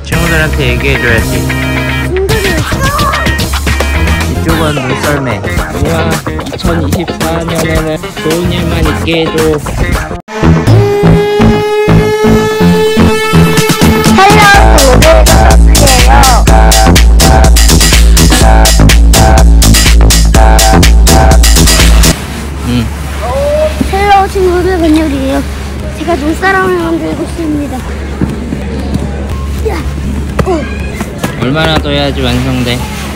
친구들한테 얘기해줘야지. 이쪽은 눈썰매. 우와, 2024년에는 좋은 일만 있게 해줘. 헬로 친구들 번역이에요. 제가 눈사람을 만들고 있습니다. 얼마나 더 해야지 완성돼?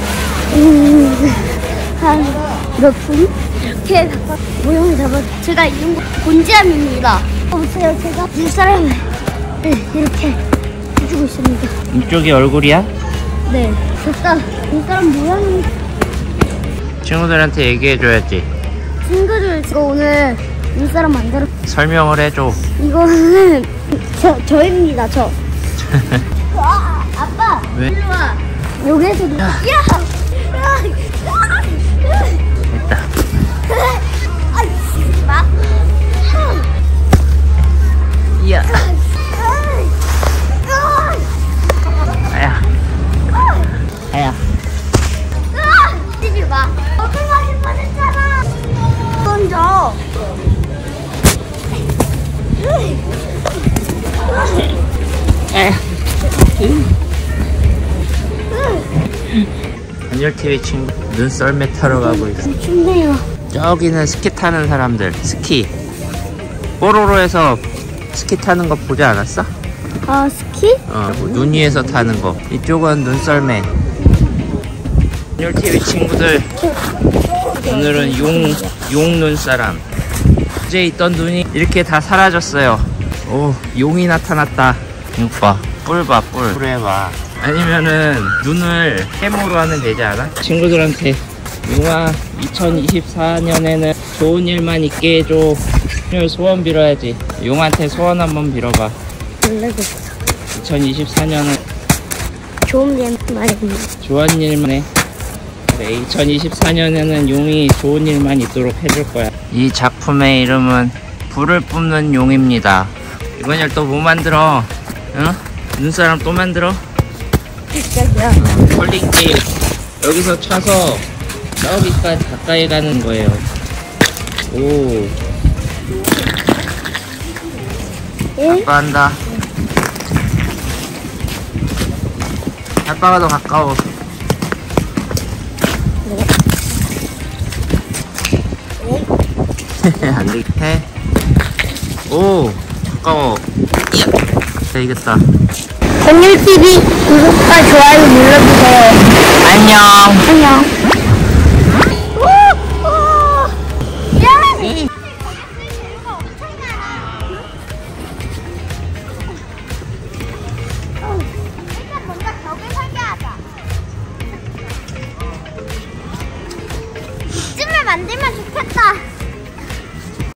한 몇 분? 이렇게 모형을 잡아. 제가 이런 거 곤지암입니다. 보세요, 제가 눈사람을 이렇게 해주고 있습니다. 이쪽이 얼굴이야? 네, 눈사람 모양이. 친구들한테 얘기해줘야지. 친구들, 제가 오늘 눈사람 만들어. 설명을 해줘. 이거는 저입니다, 저. 아빠, 왜? 일로 와. 여기에서 야. 됐다. 마. 이야. 아야. 아야. 뛰지 마. 어떡하실 뻔했잖아. 던져. 아야. 한율TV 친구 눈썰매 타러 가고 있어. 춥네요. 저기는 스키 타는 사람들. 스키 뽀로로에서 스키 타는 거 보지 않았어? 아, 스키? 눈 위에서 타는 거. 이쪽은 눈썰매. 한율TV 친구들, 오늘은 용 눈사람. 어제 있던 눈이 이렇게 다 사라졌어요. 오, 용이 나타났다. 이거 봐, 뿔 봐, 뿔. 뿔 해봐. 아니면은 눈을 해모로 하면 되지 않아? 친구들한테 용아, 2024년에는 좋은 일만 있게 해줘. 오늘 소원 빌어야지. 용한테 소원 한번 빌어봐. 놀라겠어. 2024년은 좋은 일 말입니다. 좋은 일만 해. 그래, 2024년에는 용이 좋은 일만 있도록 해줄 거야. 이 작품의 이름은 불을 뿜는 용입니다. 이번에 또 뭐 만들어? 응? 눈사람 또 만들어? 깜짝이야. 컬링게임. 여기서 차서 저기까지 가까이 가는 거예요. 오, 예? 아빠 한다. 아빠가 더 가까워. 안 되겠네. 오, 가까워. 이야. 자, 이겼다. 한율TV 구독과 좋아요 눌러주세요. 안녕. 안녕. 일단 뭔가 벽을 설계하자. 이쯤을 만들면 좋겠다.